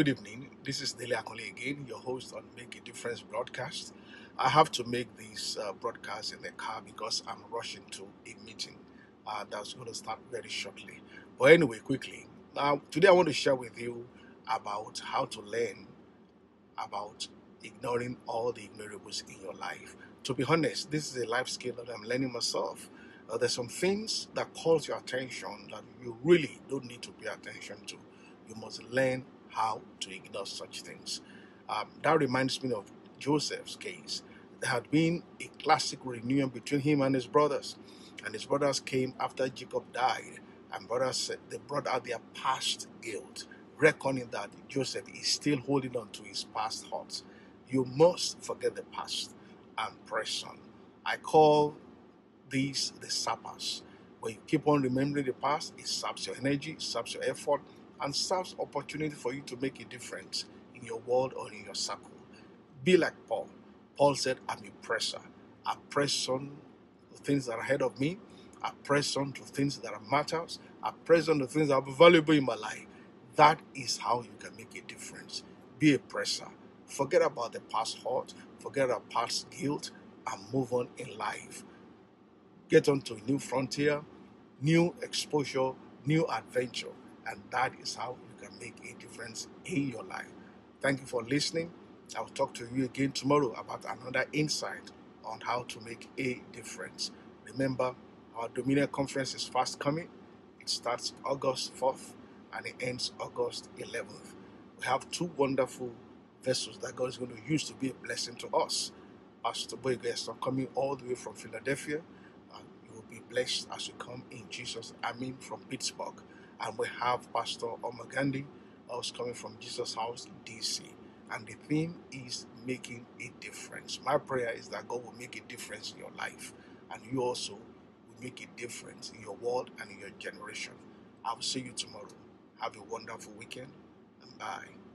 good evening. This is Dele Akanle again, your host on Make a Difference broadcast. I have to make this broadcast in the car because I'm rushing to a meeting that's going to start very shortly. But anyway, quickly. Now, today I want to share with you about how to learn about ignoring all the ignorables in your life. To be honest, this is a life skill that I'm learning myself. There's some things that calls your attention that you really don't need to pay attention to. You must learn how to ignore such things. That reminds me of Joseph's case. There had been a classic reunion between him and his brothers, and his brothers came after Jacob died, and brothers said they brought out their past guilt, reckoning that Joseph is still holding on to his past hurts. You must forget the past and press on. I call these the sappers. When you keep on remembering the past, it saps your energy, saps your effort, and saps opportunity for you to make a difference in your world or in your circle. Be like Paul. Paul said, I'm a presser. I press on to things that are ahead of me. I press on to things that are matters. I press on to things that are valuable in my life. That is how you can make a difference. Be a presser. Forget about the past hurt. Forget about past guilt and move on in life. Get onto a new frontier, new exposure, new adventure. And that is how you can make a difference in your life. Thank you for listening. I'll talk to you again tomorrow about another insight on how to make a difference. Remember, our Dominion Conference is fast coming. It starts August 4th and it ends August 11th. We have two wonderful vessels that God is going to use to be a blessing to us. Pastor Boyguest are coming all the way from Philadelphia. You will be blessed as you come in Jesus. I mean, from Pittsburgh. And we have Pastor Omagandi, who's coming from Jesus House, DC. And the theme is making a difference. My prayer is that God will make a difference in your life. And you also will make a difference in your world and in your generation. I will see you tomorrow. Have a wonderful weekend. And bye.